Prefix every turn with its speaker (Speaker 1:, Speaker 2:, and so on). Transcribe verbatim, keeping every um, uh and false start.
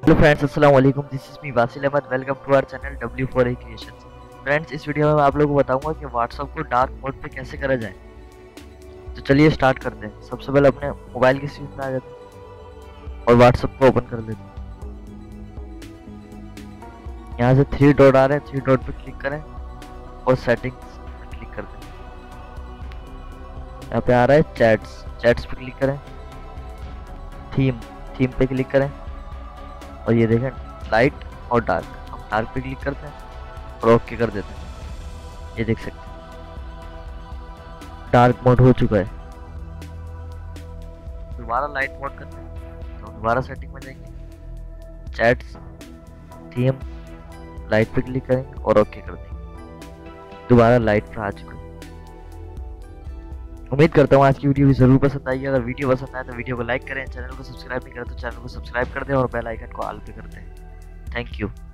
Speaker 1: Hello friends, अस्सलाम वालेकुम। This is me Wasil Ahmed. Welcome to our channel W four A creations. Friends, इस video में मैं आप लोगों को बताऊंगा कि व्हाट्सएप को डार्क मोड पे कैसे करा जाए। तो चलिए स्टार्ट करते हैं। सबसे पहले अपने मोबाइल की स्क्रीन में आ जाते हैं और व्हाट्सएप को ओपन कर लेते हैं। यहाँ से थ्री डॉट आ रहे हैं, थ्री डॉट पे क्लिक करें और सेटिंग्स पे क्लिक कर दें। यहाँ पे आ रहा है चैट्स, चैट्स पे क्लिक करें। थीम, थीम पे क्लिक करें और ये देखें लाइट और डार्क। हम डार्क पे क्लिक करते हैं और ओके कर देते हैं। ये देख सकते हैं डार्क मोड हो चुका है। दोबारा लाइट मोड करते हैं तो दोबारा सेटिंग में जाएंगे, चैट्स, थीम, लाइट पे क्लिक करेंगे और ओके कर देंगे। दोबारा लाइट पे आ चुका है। उम्मीद करता हूँ आज की वीडियो भी जरूर पसंद आई। अगर वीडियो पसंद आए तो वीडियो को लाइक करें, चैनल को सब्सक्राइब नहीं करें तो चैनल को सब्सक्राइब कर दें और बेल आइकन को ऑल पे कर दें। Thank you.